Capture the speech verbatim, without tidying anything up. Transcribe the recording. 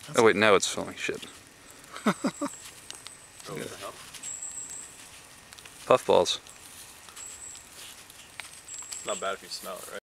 Oh wait, now it's filming. Shit. Oh, what the hell? Puffballs. Not bad if you smell it, right?